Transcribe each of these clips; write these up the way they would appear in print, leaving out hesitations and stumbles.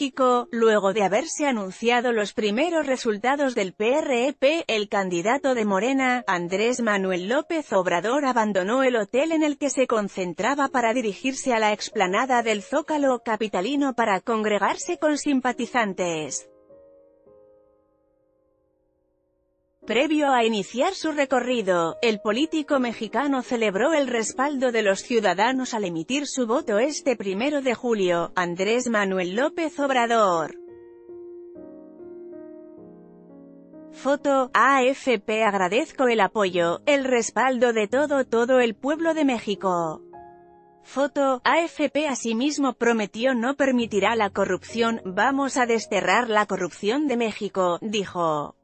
México. Luego de haberse anunciado los primeros resultados del PREP, el candidato de Morena, Andrés Manuel López Obrador, abandonó el hotel en el que se concentraba para dirigirse a la explanada del Zócalo capitalino para congregarse con simpatizantes. Previo a iniciar su recorrido, el político mexicano celebró el respaldo de los ciudadanos al emitir su voto este 1 de julio. Andrés Manuel López Obrador. Foto, AFP. Agradezco el apoyo, el respaldo de todo el pueblo de México. Foto, AFP. Asimismo prometió no permitirá la corrupción, vamos a desterrar la corrupción de México, dijo.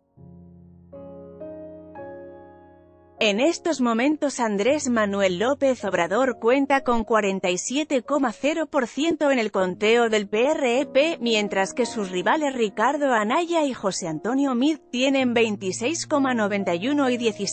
En estos momentos Andrés Manuel López Obrador cuenta con 47,0% en el conteo del PREP, mientras que sus rivales Ricardo Anaya y José Antonio Meade tienen 26,91 y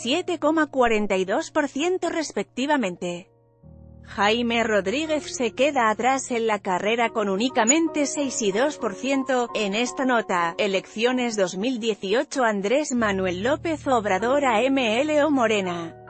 17,42% respectivamente. Jaime Rodríguez se queda atrás en la carrera con únicamente 6 y 2%. En esta nota, elecciones 2018 Andrés Manuel López Obrador AML o Morena.